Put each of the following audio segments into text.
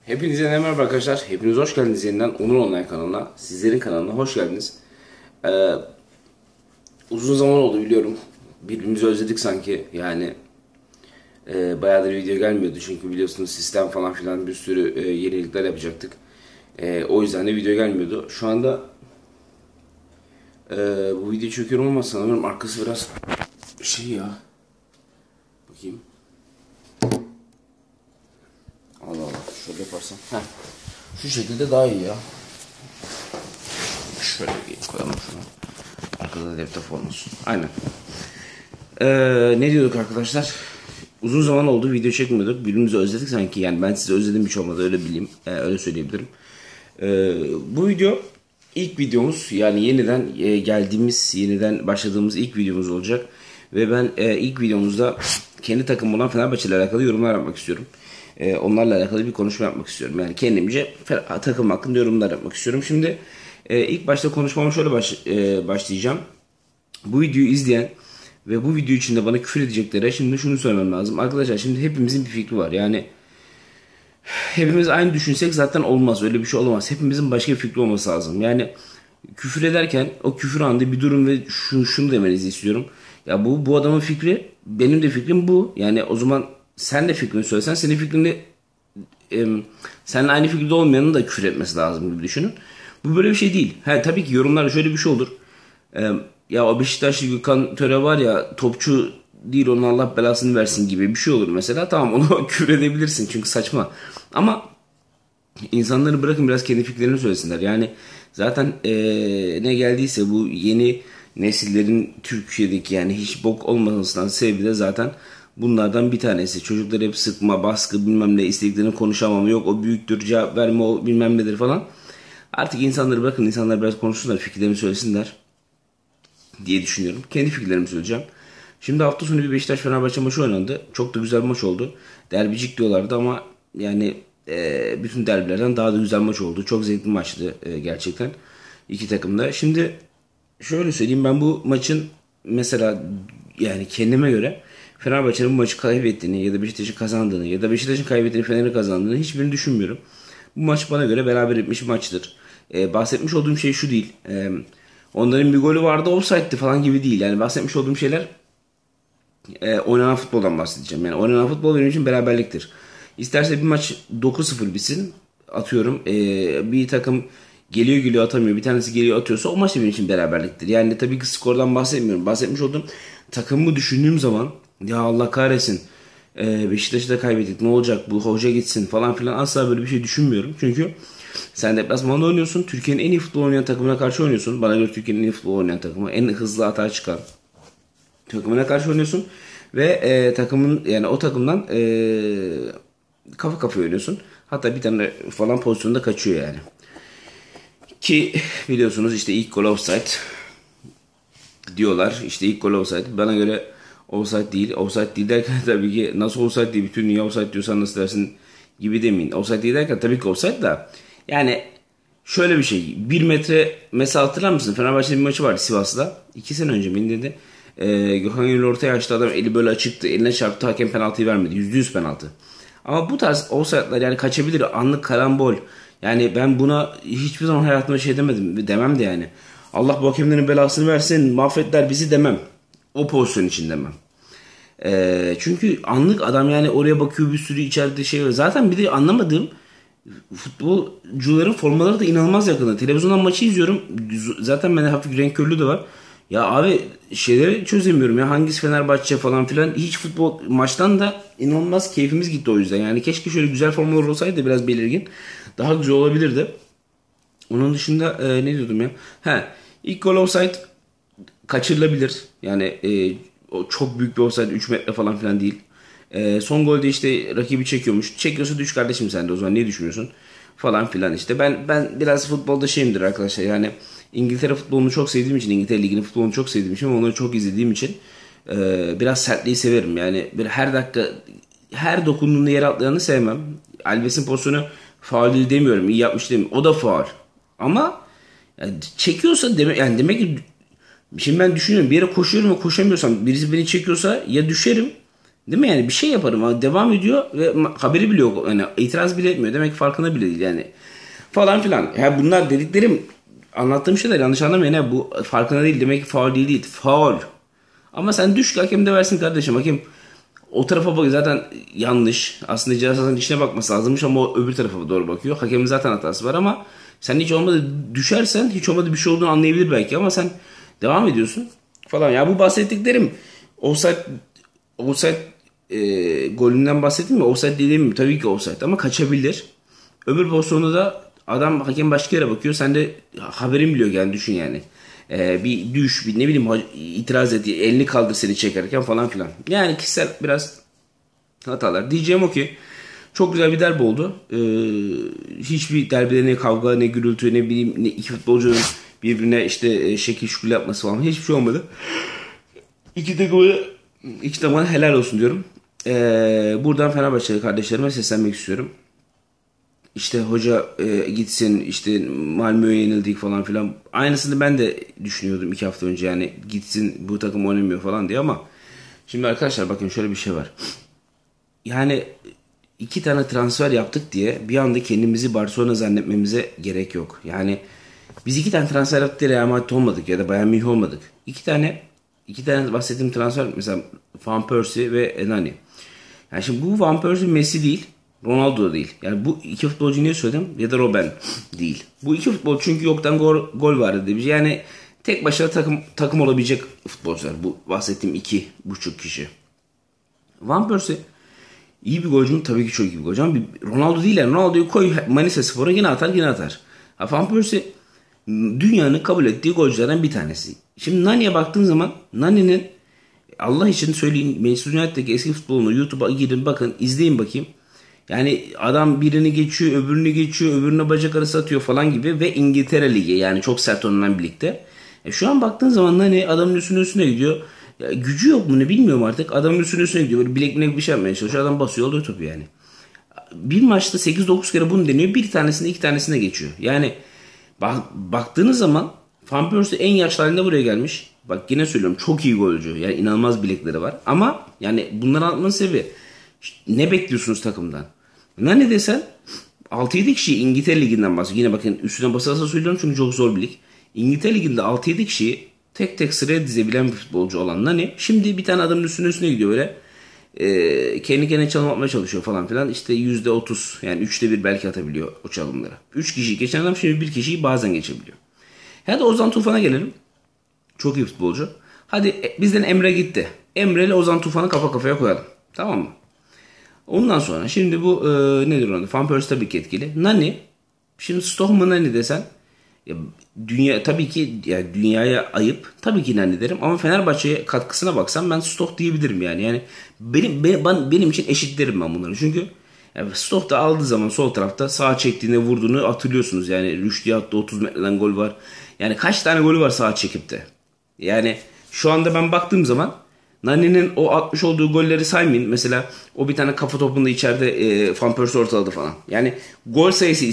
Hepinize merhaba arkadaşlar. Hepiniz hoş geldiniz yeniden Onur Online kanalına. Sizlerin kanalına hoş geldiniz. Uzun zaman oldu biliyorum. Birbirimizi özledik sanki. Yani bayağıdır video gelmiyordu. Çünkü biliyorsunuz sistem falan filan bir sürü yenilikler yapacaktık. O yüzden de video gelmiyordu. Şu anda bu videoyu çekiyorum ama sanırım arkası biraz şey ya. Bakayım. Allah Allah. Şöyle yaparsam. Heh. Şu şekilde daha iyi ya. Şöyle koyalım şunu. Arkada da laptop olmasın. Aynen. Ne diyorduk arkadaşlar? Uzun zaman oldu video çekmiyorduk. Birbirimizi özledik sanki. Yani ben sizi özledim hiç olmadı öyle bileyim. Öyle söyleyebilirim. Bu video ilk videomuz. Yani yeniden yeniden başladığımız ilk videomuz olacak. Ve ben ilk videomuzda kendi takımım olan Fenerbahçe ile alakalı yorumlar yapmak istiyorum. Onlarla alakalı bir konuşma yapmak istiyorum. Yani kendimce takım hakkında yorumlar yapmak istiyorum. Şimdi ilk başta konuşmama şöyle başlayacağım. Bu videoyu izleyen ve bu video içinde bana küfür edeceklere şimdi şunu söylemem lazım. Arkadaşlar şimdi hepimizin bir fikri var. Yani hepimiz aynı düşünsek zaten olmaz. Öyle bir şey olamaz. Hepimizin başka bir fikri olması lazım. Yani küfür ederken o küfür anında bir durum ve şunu demenizi istiyorum. Ya bu adamın fikri, benim de fikrim bu. Yani o zaman sen de fikrini söylesen, senin fikrini seninle aynı fikirde olmayanın da küfür etmesi lazım gibi düşünün. Bu böyle bir şey değil. Tabii ki yorumlarda şöyle bir şey olur. Ya o Beşiktaşlı Gökhan Töre var ya, topçu değil, onun Allah belasını versin gibi bir şey olur mesela. Tamam, onu küfür edebilirsin çünkü saçma. Ama insanları bırakın biraz kendi fikirlerini söylesinler. Yani zaten ne geldiyse bu yeni nesillerin Türkiye'deki yani hiç bok olmasından sebebi de zaten bunlardan bir tanesi. Çocuklar hep sıkma, baskı, bilmem ne, istediklerini konuşamama, yok o büyüktür, cevap verme, o bilmem nedir falan. Artık insanları bırakın, insanlar biraz konuşsunlar, fikirlerini söylesinler diye düşünüyorum. Kendi fikirlerimi söyleyeceğim. Şimdi hafta sonu bir Beşiktaş Fenerbahçe maçı oynandı. Çok da güzel bir maç oldu. Derbicik diyorlardı ama yani bütün derbilerden daha da güzel maç oldu. Çok zevkli maçtı gerçekten. İki takım da. Şimdi şöyle söyleyeyim, ben bu maçın mesela yani kendime göre Fenerbahçe'nin bu maçı kaybettiğini ya da Beşiktaş'ın kazandığını ya da Beşiktaş'ın kaybettiğini, Fener'in kazandığını hiçbirini düşünmüyorum. Bu maç bana göre beraber etmiş bir maçtır. Bahsetmiş olduğum şey şu değil. Onların bir golü vardı, offside'di falan gibi değil. Yani bahsetmiş olduğum şeyler oynanan futboldan bahsedeceğim. Yani oynanan futbol benim için beraberliktir. İsterse bir maç 9-0 bitsin. Atıyorum bir takım geliyor atamıyor. Bir tanesi geliyor atıyorsa o maç da benim için beraberliktir. Yani tabii ki skordan bahsetmiyorum. Bahsetmiş olduğum takımımı düşündüğüm zaman ya Allah kahretsin, Beşiktaş'ı da kaybettik, ne olacak, bu hoca gitsin falan filan, asla böyle bir şey düşünmüyorum. Çünkü sen deplasmanda oynuyorsun. Türkiye'nin en iyi futbol oynayan takımına karşı oynuyorsun. Bana göre Türkiye'nin en iyi futbol oynayan takımı, en hızlı atağa çıkan takımına karşı oynuyorsun. Ve takımın yani o takımdan kafa kafaya oynuyorsun. Hatta bir tane falan pozisyonda kaçıyor yani. Ki biliyorsunuz işte ilk gol offside diyorlar. İşte ilk gol offside. Bana göre offside değil. Offside değil derken tabii ki nasıl offside değil, bütün dünya offside diyorsan nasıl dersin gibi demeyin. Offside değil derken tabii ki offside da yani şöyle bir şey. 1 metre mesela, hatırlar mısın? Fenerbahçe'nin bir maçı vardı Sivas'ta. 2 sene önce mi dedi? Gökhan Gönül ortaya açtı, adam eli böyle açıktı. Eline çarptı, hakem penaltıyı vermedi. %100 penaltı. Ama bu tarz offside'lar yani kaçabilir. Anlık karambol. Yani ben buna hiçbir zaman hayatımda şey demedim. Demem de yani. Allah bu hakemlerin belasını versin, mahvetler bizi demem. O pozisyon için demem. Çünkü anlık adam yani oraya bakıyor, bir sürü içeride şey var. Zaten bir de anlamadığım, futbolcuların formaları da inanılmaz yakında. Televizyondan maçı izliyorum. Zaten bende hafif renk körlüğü de var. Ya abi şeyleri çözemiyorum ya, hangisi Fenerbahçe falan filan. Hiç futbol maçtan da inanılmaz keyfimiz gitti o yüzden. Yani keşke şöyle güzel formalar olsaydı, biraz belirgin. Daha güzel olabilirdi. Onun dışında ne diyordum ya? İlk gol offside kaçırılabilir. Yani o çok büyük bir offside, 3 metre falan filan değil. Son golde işte rakibi çekiyormuş. Çekiyorsa düş kardeşim sen de, o zaman niye düşmüyorsun? Falan filan işte. Ben biraz futbolda şeyimdir arkadaşlar. Yani İngiltere futbolunu çok sevdiğim için, İngiltere Ligi'nin futbolunu çok sevdiğim için, onları çok izlediğim için biraz sertliği severim. Yani bir her dakika, her dokunduğunda yer atlayanı sevmem. Alves'in pozisyonu faul demiyorum, iyi yapmış demiyorum. O da faul. Ama yani çekiyorsa yani demek ki, şimdi ben düşünüyorum, bir yere koşuyorum ve koşamıyorsam, birisi beni çekiyorsa ya düşerim Değil mi yani? Bir şey yaparım ama devam ediyor ve haberi bile yok. Yani itiraz bile etmiyor. Demek ki farkında bile değil yani. Falan filan. Ya bunlar dediklerim, anlattığım şeyler yanlış anlamayın. Yani bu farkında değil. Demek ki faul değil. Faul. Ama sen düş ki hakem de versin kardeşim. Hakem o tarafa bak, zaten yanlış. Aslında ceza sahasının içine bakması lazımmış ama o öbür tarafa doğru bakıyor. Hakemin zaten hatası var ama sen hiç olmadı düşersen, hiç olmadı bir şey olduğunu anlayabilir belki ama sen devam ediyorsun falan. Ya bu bahsettiklerim offside golünden bahsettim mi? Offside dediğim mi? Tabii ki offside ama kaçabilir. Öbür pozisyonda da hakem başka yere bakıyor. Sen de haberin biliyor yani, düşün yani. Bir düş, bir ne bileyim itiraz et, elini kaldır seni çekerken falan filan. Yani kişisel biraz hatalar. Diyeceğim o ki çok güzel bir derbi oldu. Hiçbir derbide ne kavga, ne gürültü, ne bileyim, ne iki futbolcunun birbirine işte şekil şukul yapması falan, hiçbir şey olmadı. İki takıma helal olsun diyorum. Buradan Fenerbahçeli kardeşlerime seslenmek istiyorum. İşte hoca gitsin, işte Malmö'ye yenildik falan filan. Aynısını ben de düşünüyordum 2 hafta önce, yani gitsin bu takım oynamıyor falan diye ama şimdi arkadaşlar bakın şöyle bir şey var. Yani 2 tane transfer yaptık diye bir anda kendimizi Barcelona zannetmemize gerek yok. Yani biz 2 tane transfer yaptık diye Real Madrid olmadık ya da Bayern Münih olmadık. 2 tane bahsettiğim transfer mesela Van Persie ve Nani. Yani şimdi bu Van Persie Messi değil, Ronaldo da değil. Yani bu 2 futbolcu niye söyledim? Ya da Robben değil. Bu 2 futbolcu çünkü yoktan gol var dedi. Yani tek başına takım olabilecek futbolcular. Bu bahsettiğim 2,5 kişi. Van Persie iyi bir golcü mü? Tabii ki çok iyi bir golcü ama Ronaldo değil yani. Ronaldo'yu koy Manisa Spor'a yine atar. Van Persie dünyanın kabul ettiği golcülerden bir tanesi. Şimdi Nani'ye baktığın zaman Nani'nin, Allah için söyleyeyim, Manchester United'daki eski futbolunu YouTube'a girin bakın, izleyin bakayım. Yani adam birini geçiyor, öbürünü geçiyor, öbürüne bacak arası atıyor falan gibi ve İngiltere Ligi, yani çok sert oynanan birlikte. Şu an baktığın zaman hani adamın üstüne gidiyor. Ya, gücü yok mu ne bilmiyorum artık. Adamın üstüne gidiyor. Böyle bilek bir şey yapmaya çalışıyor. Adam basıyor, alıyor topu yani. Bir maçta 8-9 kere bunu deniyor. Bir tanesinde 2 tanesine geçiyor. Yani baktığınız zaman Van Persie en yaşlı halinde buraya gelmiş. Bak yine söylüyorum, çok iyi golcü. Yani inanılmaz bilekleri var. Ama yani bunları anlatmanın sebebi, ne bekliyorsunuz takımdan? Ne desen 6-7 kişi İngiltere Ligi'nden bahsediyor. Yine bakın üstüne basa söylüyorum çünkü çok zor bir lig. İngiltere Ligi'nde 6-7 kişiyi tek tek sıraya dizebilen bir futbolcu olan Nani şimdi bir tane adamın üstüne gidiyor böyle. Kendi kendine çalım atmaya çalışıyor falan filan. İşte %30 yani 3'te 1 belki atabiliyor o çalımları. 3 kişiyi geçen adam şimdi 1 kişiyi bazen geçebiliyor. Hadi Ozan Tufan'a gelelim. Çok iyi futbolcu. Hadi bizden Emre gitti. Emre ile Ozan Tufan'ı kafa kafaya koyalım. Tamam mı? Ondan sonra şimdi bu nedir onu? Van Persie tabii ki etkili. Nani, şimdi Stohman Nani desen ya, dünya tabii ki yani dünyaya ayıp. Tabii ki Nani derim ama Fenerbahçe'ye katkısına baksam ben Stoh diyebilirim yani. Yani benim için eşit derim ben bunları. Çünkü yani Stoh da aldığı zaman sol tarafta sağa çektiğinde vurduğunu hatırlıyorsunuz. Yani Rüştü'ye attı, 30 metreden gol var. Yani kaç tane golü var sağa çekip de. Yani şu anda ben baktığım zaman Nani'nin o atmış olduğu golleri saymayın. Mesela o bir tane kafa topunda içeride Van Persie ortaladı falan. Yani gol sayısı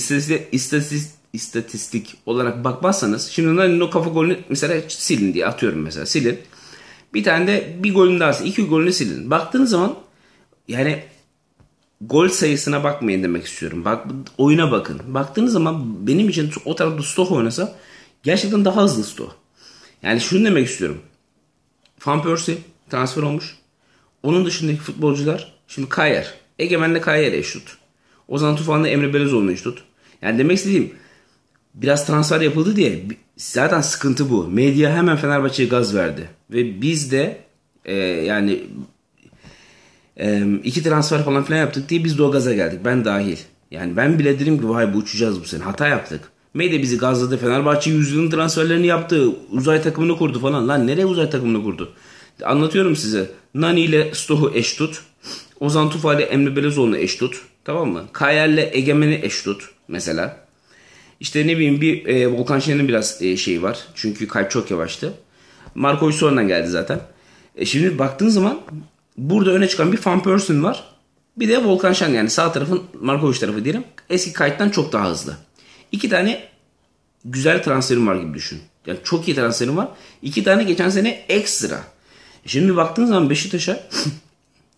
istatistik olarak bakmazsanız şimdi Nani'nin o kafa golünü mesela silin diye atıyorum mesela, silin. Bir tane de bir golün daha, 2 golünü silin. Baktığınız zaman yani gol sayısına bakmayın demek istiyorum. Bak, oyuna bakın. Baktığınız zaman benim için o tarafta Stoh oynasa gerçekten daha hızlı Stoh. Yani şunu demek istiyorum. Van Persie transfer olmuş. Onun dışındaki futbolcular şimdi Kayer. Egemen'le Kayer eş tut. Ozan Tufan'la Emre Belözoğlu'nu eş tut. Yani demek istediğim, biraz transfer yapıldı diye zaten sıkıntı bu. Medya hemen Fenerbahçe'ye gaz verdi. Ve biz de yani 2 transfer falan filan yaptık diye biz de o gaza geldik. Ben dahil. Yani ben bile dedim ki vay bu uçacağız bu sene. Hata yaptık. Medya bizi gazladı. Fenerbahçe yüzyılın transferlerini yaptı. Uzay takımını kurdu falan. Lan nereye uzay takımını kurdu? Anlatıyorum size. Nani ile Stoh'u eş tut. Ozan Tufan ile Emre Belözoğlu'nu eş tut. Tamam mı? Kayer'le Egemen'i eş tut. Mesela. İşte ne bileyim bir Volkan Şener'in biraz şeyi var. Çünkü kalp çok yavaştı. Markovic sonradan geldi zaten. Şimdi baktığın zaman burada öne çıkan bir Van Persie var. Bir de Volkan Şen, yani sağ tarafın Markovic tarafı diyelim. Eski kayıttan çok daha hızlı. 2 tane güzel transferim var gibi düşün. Yani çok iyi transferim var. 2 tane geçen sene ekstra. Şimdi baktığın zaman Beşiktaş'a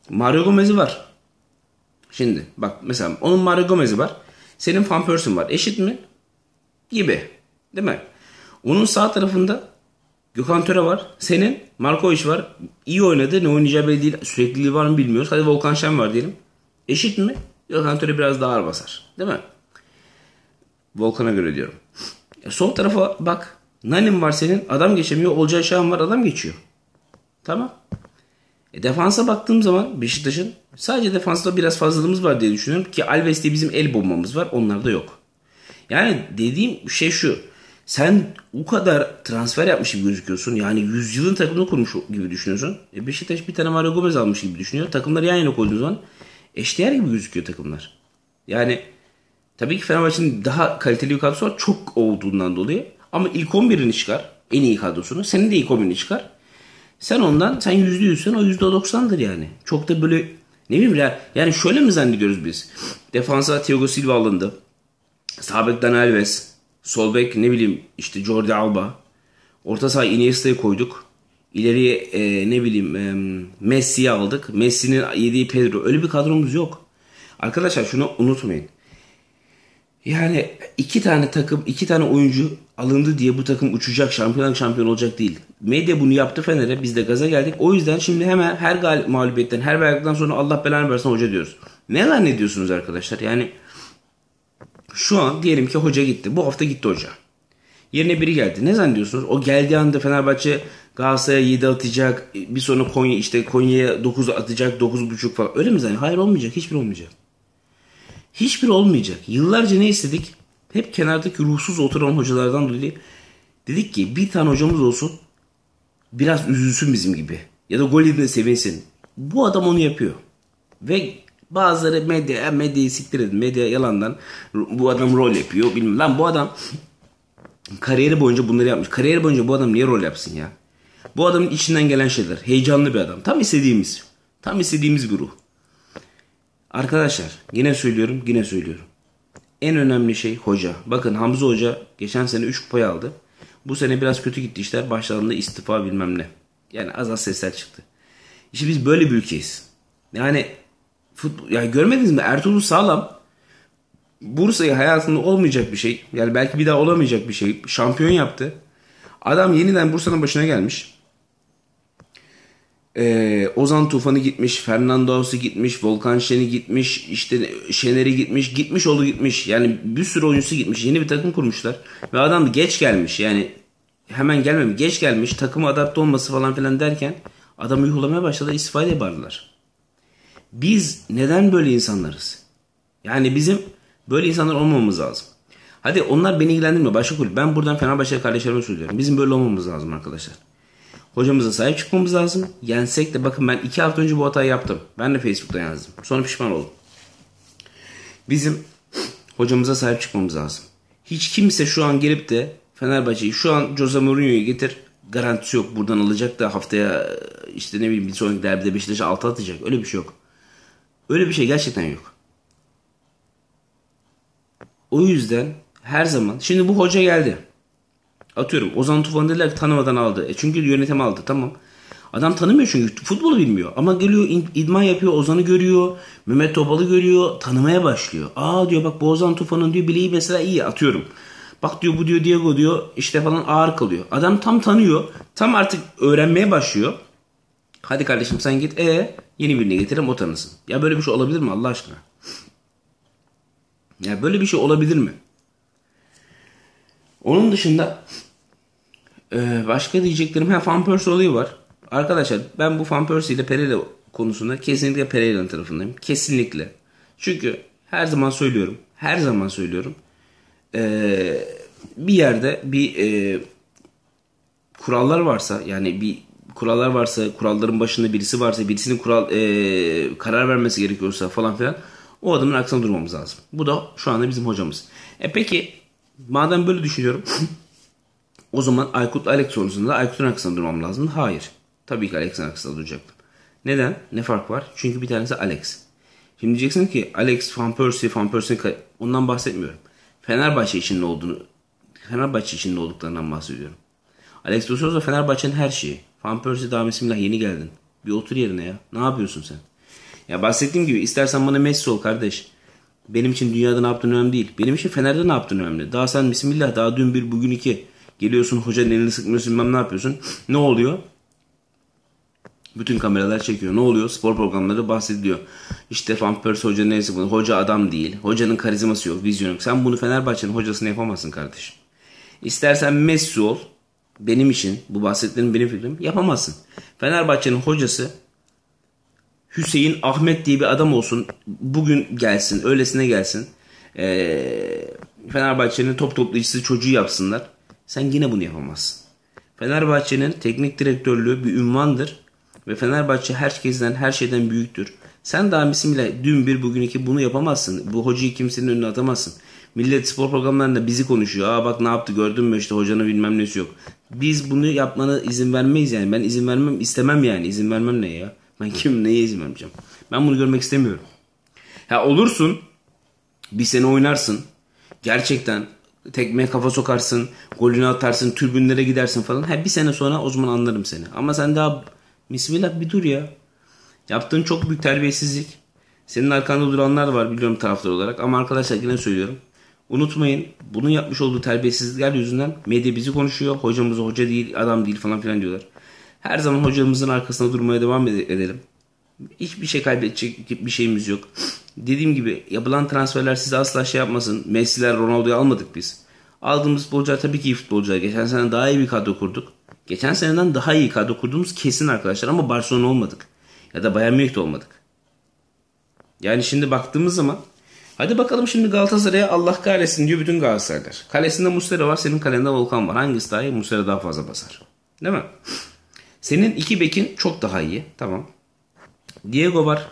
Mario Gomez'i var. Şimdi bak mesela onun Mario Gomez'i var. Senin Van Persie'in var. Eşit mi? Gibi. Değil mi? Onun sağ tarafında Gökhan Töre var. Senin Markovic var. İyi oynadı. Ne oynayacağı belli değil. Sürekliliği var mı bilmiyoruz. Hadi Volkan Şen var diyelim. Eşit mi? Gökhan Töre biraz daha ağır basar. Değil mi? Volkan'a göre diyorum. Sol tarafa bak. Nanim var senin. Adam geçemiyor. Olcay Şahan var. Adam geçiyor. Tamam. Defansa baktığım zaman Beşiktaş'ın sadece defansta biraz fazlalığımız var diye düşünüyorum. Ki Alves diye bizim el bombamız var. Onlarda yok. Yani dediğim şey şu. Sen o kadar transfer yapmış gibi gözüküyorsun. Yani yüzyılın takımını kurmuş gibi düşünüyorsun. Beşiktaş bir tane Mario Gomez almış gibi düşünüyor. Takımları yan yana koyduğun zaman eşdeğer gibi gözüküyor takımlar. Yani tabii ki Fenerbahçe'nin daha kaliteli bir kadrosu var. Çok olduğundan dolayı. Ama ilk 11'ini çıkar. En iyi kadrosunu. Senin de ilk 11'ini çıkar. Sen ondan sen %100'sen o %90'dır yani. Çok da böyle ne bileyim ya. Yani şöyle mi zannediyoruz biz? Defansa Thiago Silva alındı. Sağ bek Dani Alves. Sol bek ne bileyim işte Jordi Alba. Orta saha Iniesta'yı koyduk. İleriye ne bileyim Messi'yi aldık. Messi'nin yediği Pedro. Öyle bir kadromuz yok. Arkadaşlar şunu unutmayın. Yani iki tane takım, iki tane oyuncu alındı diye bu takım uçacak, şampiyon olacak değil. Medya bunu yaptı Fener'e, biz de gaza geldik. O yüzden şimdi hemen her mağlubiyetten, her beraberlikten sonra Allah belanı versin hoca diyoruz. Ne zannediyorsunuz arkadaşlar? Yani şu an diyelim ki hoca gitti. Bu hafta gitti hoca. Yerine biri geldi. Ne zannediyorsunuz? O geldiği anda Fenerbahçe Galatasaray'a 7 atacak. Bir sonra Konya'ya 9 atacak. 9,5 falan. Öyle mi zannediyorsunuz? Hayır olmayacak. Hiçbir olmayacak. Hiçbir olmayacak. Yıllarca ne istedik? Hep kenardaki ruhsuz oturan hocalardan dolayı dedik ki bir tane hocamız olsun. Biraz üzülsün bizim gibi. Ya da gol yediğinde sevinsin. Bu adam onu yapıyor. Ve bazıları medyayı siktir edin. Medya yalandan bu adam rol yapıyor. Bilmem. Lan bu adam kariyeri boyunca bunları yapmış. Kariyeri boyunca bu adam niye rol yapsın ya? Bu adamın içinden gelen şeyler. Heyecanlı bir adam. Tam istediğimiz bir ruh. Arkadaşlar yine söylüyorum. En önemli şey hoca. Bakın Hamza Hoca geçen sene 3 kupayı aldı. Bu sene biraz kötü gitti işler. Başlarında istifa bilmem ne. Yani az sesler çıktı. İşte biz böyle bir ülkeyiz. Yani ya görmediniz mi? Ertuğrul Sağlam Bursa'yı hayatında olmayacak bir şey. Yani belki bir daha olamayacak bir şey. Şampiyon yaptı. Adam yeniden Bursa'nın başına gelmiş. Ozan Tufan'ı gitmiş, Fernando'su gitmiş, Volkan Şen'i gitmiş, işte Şener'i gitmiş. Yani bir sürü oyuncusu gitmiş. Yeni bir takım kurmuşlar. Ve adam geç gelmiş. Yani hemen gelmemiş. Geç gelmiş. Takıma adapte olması falan filan derken adam uygulamaya başladı. İstifade bağırdılar. Biz neden böyle insanlarız? Yani bizim böyle insanlar olmamamız lazım. Hadi onlar beni ilgilendirmiyor. Başka kulüp. Ben buradan Fenerbahçe kardeşlerime söylüyorum. Bizim böyle olmamamız lazım arkadaşlar. Hocamıza sahip çıkmamız lazım. Yensek de bakın ben 2 hafta önce bu hatayı yaptım. Ben de Facebook'ta yazdım. Sonra pişman oldum. Bizim hocamıza sahip çıkmamız lazım. Hiç kimse şu an gelip de Fenerbahçe'yi şu an Jose Mourinho'yu getir. Garantisi yok. Buradan alacak da haftaya işte ne bileyim bir sonraki derbide Beşiktaş'a 6 atacak. Öyle bir şey yok. Öyle bir şey gerçekten yok. O yüzden her zaman şimdi bu hoca geldi. Atıyorum Ozan Tufan dediler ki tanımadan aldı. Çünkü yönetim aldı tamam. Adam tanımıyor çünkü futbolu bilmiyor. Ama geliyor idman yapıyor, Ozan'ı görüyor. Mehmet Topal'ı görüyor, tanımaya başlıyor. Aa diyor bak bu Ozan Tufan'ın diyor bileği mesela iyi atıyorum. Bak diyor bu diyor Diego diyor işte falan ağır kalıyor. Adam tam tanıyor. Tam artık öğrenmeye başlıyor. Hadi kardeşim sen git yeni birini getirelim o tanısın. Ya böyle bir şey olabilir mi Allah aşkına? Ya böyle bir şey olabilir mi? Onun dışında başka diyeceklerim Van Persie olayı var. Arkadaşlar ben bu Van Persie ile Pereira konusunda kesinlikle Pereira'nın tarafındayım. Kesinlikle. Çünkü her zaman söylüyorum. Bir yerde bir kurallar varsa yani bir kurallar varsa kuralların başında birisi varsa birisinin karar vermesi gerekiyorsa falan filan o adamın arkasında durmamız lazım. Bu da şu anda bizim hocamız. Peki madem böyle düşünüyorum o zaman Aykut Alex sorusunda Aykut'un arkasında durmam lazım. Hayır. Tabii ki Alex'in arkasında duracaktım. Neden? Ne fark var? Çünkü bir tanesi Alex. Şimdi diyeceksin ki Alex, Van Persie ondan bahsetmiyorum. Fenerbahçe içinde olduklarından bahsediyorum. Alex Sousa Fenerbahçe'nin her şeyi. Van Persie daha bismillah yeni geldin. Bir otur yerine ya. Ne yapıyorsun sen? Ya bahsettiğim gibi istersen bana Messi ol kardeş. Benim için dünyada ne yaptığın önemli değil. Benim için Fener'de ne yaptığın önemli. Daha sen bismillah daha dün bir bugün iki. Geliyorsun hocanın elini sıkmıyorsun bilmem ne yapıyorsun. Ne oluyor? Bütün kameralar çekiyor. Ne oluyor? Spor programları bahsediliyor. İşte Van Persie hoca neyse bunu. Hoca adam değil. Hocanın karizması yok, vizyonu yok. Sen bunu Fenerbahçe'nin hocasını yapamazsın kardeşim. İstersen Messi ol. Benim için bu bahsettiğim benim fikrim. Yapamazsın. Fenerbahçe'nin hocası Hüseyin Ahmet diye bir adam olsun. Bugün gelsin. Öylesine gelsin. Fenerbahçe'nin top toplayıcısı çocuğu yapsınlar. Sen yine bunu yapamazsın. Fenerbahçe'nin teknik direktörlüğü bir ünvandır. Ve Fenerbahçe herkesten her şeyden büyüktür. Sen daha bismillah dün bir bugün iki bunu yapamazsın. Bu hocayı kimsenin önüne atamazsın. Millet spor programlarında bizi konuşuyor. Aa bak ne yaptı gördün mü işte hocanın bilmem nesi yok. Biz bunu yapmana izin vermeyiz yani. Ben izin vermem istemem yani. İzin vermem ne ya? Ben kim neye izin vermeyeceğim? Ben bunu görmek istemiyorum. Ha olursun. Bir sene oynarsın. Gerçekten tekmeye kafa sokarsın. Golünü atarsın. Tribünlere gidersin falan. Ha bir sene sonra o zaman anlarım seni. Ama sen daha bismillah bir dur ya. Yaptığın çok büyük terbiyesizlik. Senin arkanda duranlar da var biliyorum taraftar olarak. Ama arkadaşlar yine söylüyorum. Unutmayın bunun yapmış olduğu terbiyesizlikler yüzünden medya bizi konuşuyor. Hocamız hoca değil adam değil falan filan diyorlar. Her zaman hocamızın arkasında durmaya devam edelim. Hiçbir şey kaybedecek bir şeyimiz yok. Dediğim gibi yapılan transferler size asla şey yapmasın. Messi'ler Ronaldo'yu almadık biz. Aldığımız futbolcular tabii ki iyi futbolcular. Geçen sene daha iyi bir kadro kurduk. Geçen seneden daha iyi kadro kurduğumuz kesin arkadaşlar ama Barcelona olmadık. Ya da Bayern Münih'te olmadık. Yani şimdi baktığımız zaman hadi bakalım şimdi Galatasaray'a Allah kahretsin diyor bütün Galatasaraylar. Kalesinde Muslera var, senin kalende Volkan var. Hangisi daha iyi? Muslera daha fazla basar. Değil mi? Senin iki bekin çok daha iyi. Tamam. Diego var.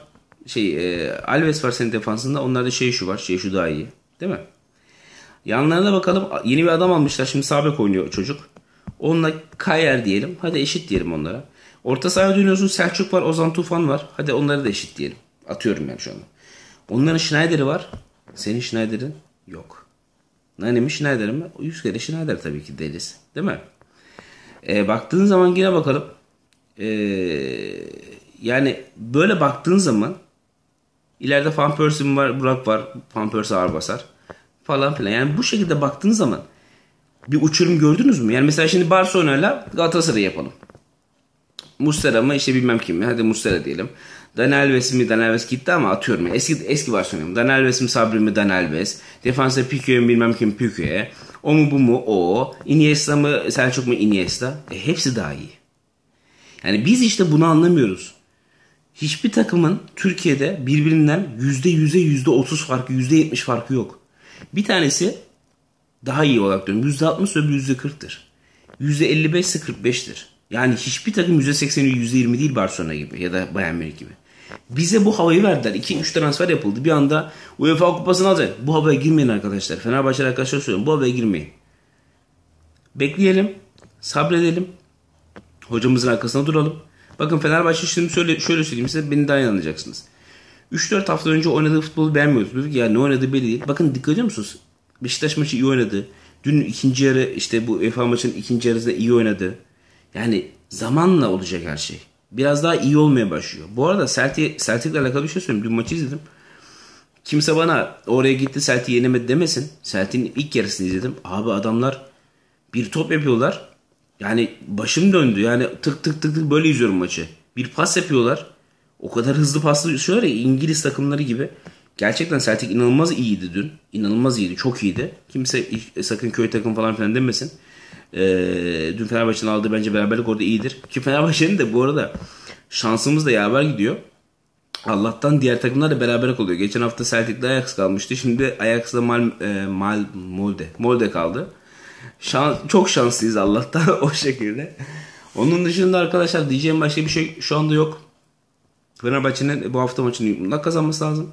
Alves var senin defansında. Onlarda şu var. Şu daha iyi. Değil mi? Yanlarına bakalım. Yeni bir adam almışlar. Şimdi sağ bek oynuyor çocuk. Onunla Kayer diyelim. Hadi eşit diyelim onlara. Orta sahaya dönüyorsun. Selçuk var. Ozan Tufan var. Hadi onları da eşit diyelim. Atıyorum ben şu anda. Onların Schneider'i var. Senin Schneider'in yok. Nani mi Schneider'in mi? 100 kere Schneider tabii ki deriz. Değil mi? Baktığın zaman yine bakalım. Yani böyle baktığın zaman ileride Van Persie var, Burak var. Van Persie ağır basar. Falan filan. Yani bu şekilde baktığın zaman bir uçurum gördünüz mü? Yani mesela şimdi Barcelona'yla Galatasaray'ı yapalım. Muslera mı işte bilmem kim mi? Hadi Muslera diyelim. Dani Alves mi? Dani Alves gitti ama atıyorum. Eski Barcelona mı? Dani Alves mi? Sabri mi? Dani Alves. Defansa Piqué mi? Bilmem kim Piqué. O mu bu mu? O. Iniesta mı? Selçuk mu? Iniesta. Hepsi daha iyi. Yani biz işte bunu anlamıyoruz. Hiçbir takımın Türkiye'de birbirinden %100'e %30 farkı, %70 farkı yok. Bir tanesi daha iyi olarak diyorum. %60 öbürü %40'tır. %55 ise 45'tir. Yani hiçbir takım %80'i %20 değil Barcelona gibi ya da Bayern Münih gibi. Bize bu havayı verdiler. 2-3 transfer yapıldı. Bir anda UEFA kupasını alacak. Bu havaya girmeyin arkadaşlar. Fenerbahçeli arkadaşlar söylüyorum. Bu havaya girmeyin. Bekleyelim. Sabredelim. Hocamızın arkasına duralım. Bakın Fenerbahçe şimdi şöyle söyleyeyim size beni daha iyi anlayacaksınız. 3-4 hafta önce oynadığı futbolu beğenmiyorduk. Dedik ya ne oynadığı belli değil. Bakın dikkat ediyor musunuz? Beşiktaş maçı iyi oynadı. Dün ikinci yarı işte bu UEFA maçının ikinci yarısında iyi oynadı. Yani zamanla olacak her şey. Biraz daha iyi olmaya başlıyor. Bu arada Celtic'le alakalı bir şey söyleyeyim. Dün maçı izledim. Kimse bana oraya gitti Celtic'i yenemedi demesin. Celtic'in ilk yarısını izledim. Abi adamlar bir top yapıyorlar. Yani başım döndü. Yani tık tık tık tık böyle izliyorum maçı. Bir pas yapıyorlar. O kadar hızlı paslıyorlar ya İngiliz takımları gibi. Gerçekten Celtic inanılmaz iyiydi dün. İnanılmaz iyiydi. Çok iyiydi. Kimse sakın köy takım falan filan demesin. Dün Fenerbahçe'nin aldığı bence beraberlik orada iyidir. Ki Fenerbahçe'nin de bu arada şansımız da yaver gidiyor. Allah'tan diğer takımlar da beraberlik oluyor. Geçen hafta Celtic'de Ajax kalmıştı. Şimdi Ajax'da Molde kaldı. Çok şanslıyız Allah'tan o şekilde. Onun dışında arkadaşlar diyeceğim başka bir şey şu anda yok. Fenerbahçe'nin bu hafta maçını mutlaka kazanması lazım.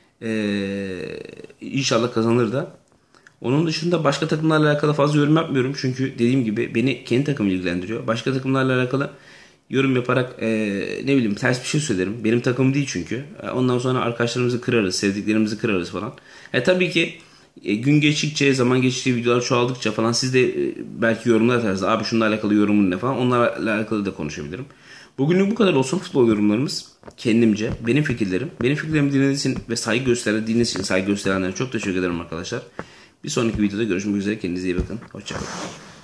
İnşallah kazanır da. Onun dışında başka takımlarla alakalı fazla yorum yapmıyorum. Çünkü dediğim gibi beni kendi takımım ilgilendiriyor. Başka takımlarla alakalı yorum yaparak ne bileyim ters bir şey söylerim. Benim takımım değil çünkü. Ondan sonra arkadaşlarımızı kırarız, sevdiklerimizi kırarız falan. Tabii ki gün geçtikçe, zaman geçtikçe, videolar çoğaldıkça falan siz de belki yorumlar atarsınız. Abi şununla alakalı yorumun ne falan. Onlarla alakalı da konuşabilirim. Bugünlük bu kadar olsun futbol yorumlarımız. Kendimce, benim fikirlerim. Benim fikirlerimi dinlediğiniz için ve saygı gösterdiğiniz için saygı gösterenlere çok teşekkür ederim arkadaşlar. Bir sonraki videoda görüşmek üzere. Kendinize iyi bakın. Hoşçakalın.